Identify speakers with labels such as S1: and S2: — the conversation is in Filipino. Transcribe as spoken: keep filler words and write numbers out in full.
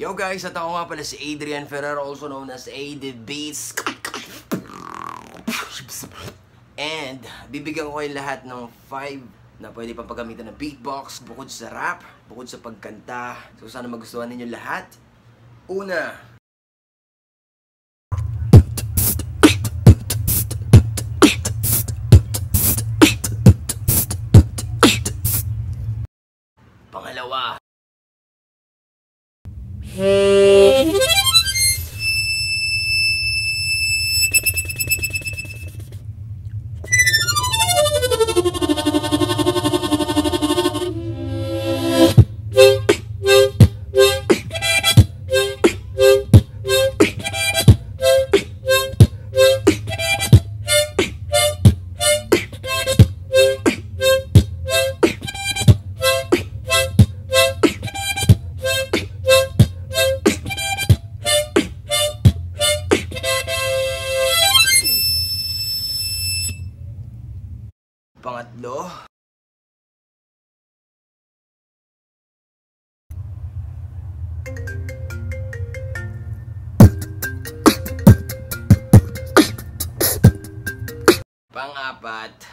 S1: Yo guys, at ako nga pala si Adrian Ferrer, also known as A D Beats. And bibigyan ko kayo lahat ng five na pwede pang paggamitan ng beatbox, bukod sa rap, bukod sa pagkanta. So sana magustuhan ninyo lahat. Una, pangalawa, pangatlo, pang-apat,